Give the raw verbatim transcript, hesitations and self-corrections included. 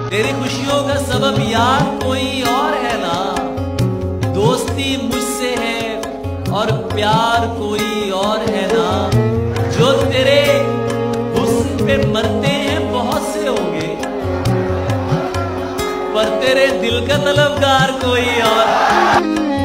तेरी खुशियों का सबब यार कोई और है ना, दोस्ती मुझसे है और प्यार कोई और है ना। जो तेरे हुस्न पे मरते हैं बहुत से होंगे, पर तेरे दिल का तलबगार कोई और।